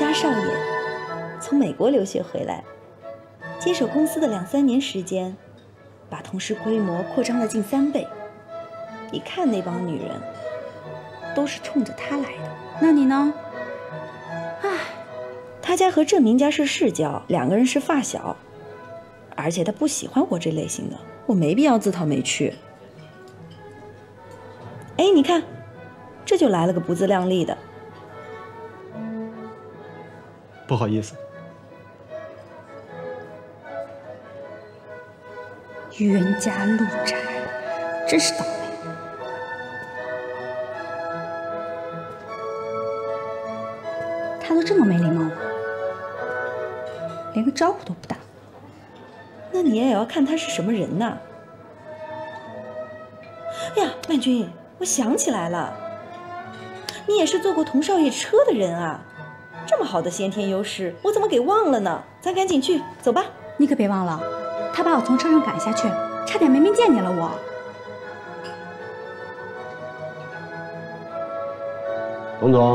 家少爷从美国留学回来，接手公司的2、3年时间，把同事规模扩张了近3倍。一看那帮女人，都是冲着他来的。 那你呢？ 唉，他家和郑明家是世交，2个人是发小，而且他不喜欢我这类型的，我没必要自讨没趣。哎，你看，这就来了个不自量力的。 不好意思。 冤家路窄，真是倒霉。他都这么没礼貌吗？连个招呼都不打。 那你也要看他是什么人呐。哎呀，曼君，我想起来了，你也是坐过童少爷车的人啊，这么好的先天优势，我怎么给忘了呢？咱赶紧去，走吧。 你可别忘了，他把我从车上赶下去，差点没命见你了我。 董总，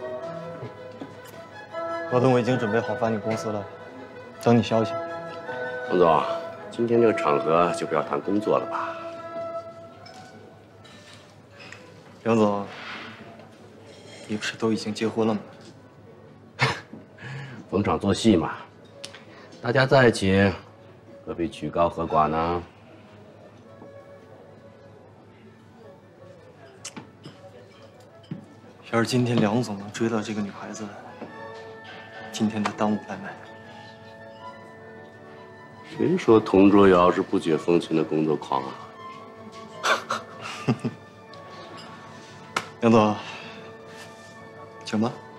合同我已经准备好发你公司了，等你消息。 董总，今天这个场合就不要谈工作了吧。 梁总，你不是都已经结婚了吗？ 逢场作戏嘛，大家在一起，何必曲高和寡呢？ 要是今天梁总能追到这个女孩子，今天他当午来卖。 谁说童卓瑶是不解风情的工作狂啊？ 梁总，请吧。